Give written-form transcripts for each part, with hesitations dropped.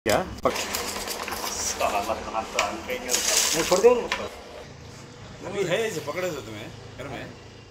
क्या नहीं छोड़ दो अभी है इसे पकड़े थे तुम्हें घर में।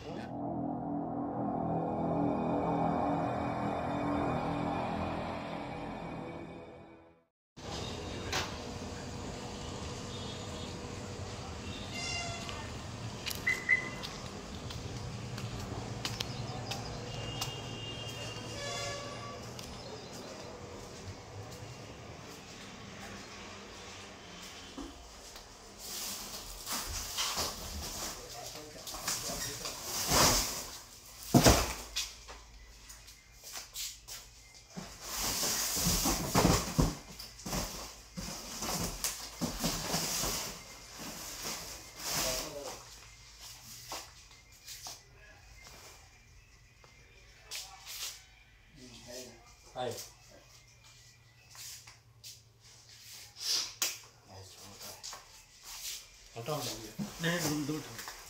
हाय हटाओ नहीं दूर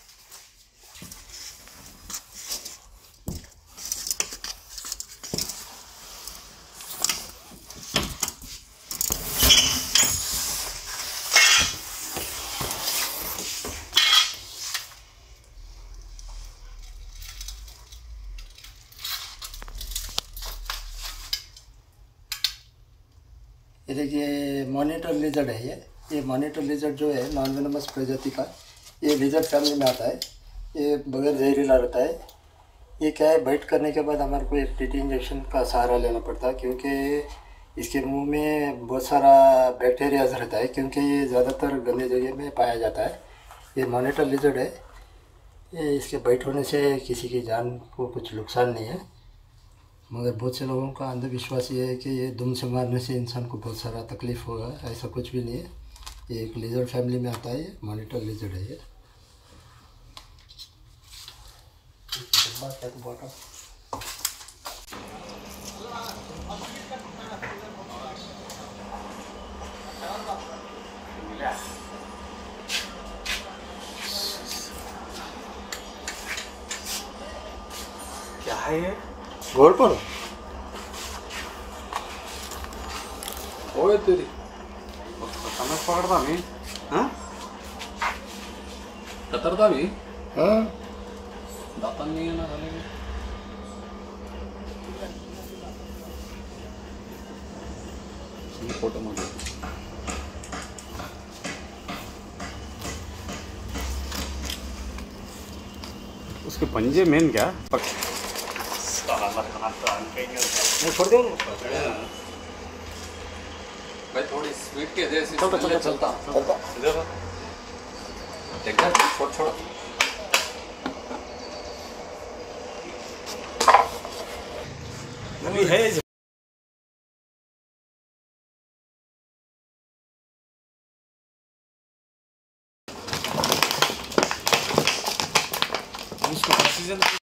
ये देखिए मॉनिटर लिजर्ड है। ये मॉनिटर लिजर्ड जो है नॉन वेनमस प्रजाति का, ये लिजर्ड फैमिली में आता है। ये बगैर जहरीला रहता है। ये क्या है, बाइट करने के बाद हमारे को एक टीटी इंजेक्शन का सहारा लेना पड़ता है, क्योंकि इसके मुंह में बहुत सारा बैक्टीरिया रहता है, क्योंकि ये ज़्यादातर गंदे जगह में पाया जाता है। ये मॉनिटर लिजर्ड है। ये इसके बाइट होने से किसी की जान को कुछ नुकसान नहीं है, मगर बहुत से लोगों का अंधविश्वास ये है कि ये दुम से मारने से इंसान को बहुत सारा तकलीफ़ होगा। ऐसा कुछ भी नहीं है। ये एक लिजर्ड फैमिली में आता है। ये मॉनिटर लिजर्ड है। ये क्या है ये? गोल पर ओए तेरी समझ पकड़ता भी हाँ कतरता भी हाँ दातन नहीं है ना खाने में। ये फोटो मत उसके पंजे मेन क्या नहीं छोड़ दो भाई थोड़ी स्पीड के दे चलता चलता चलता देखना छोड़ छोड़ अभी है उसको ऑक्सीजन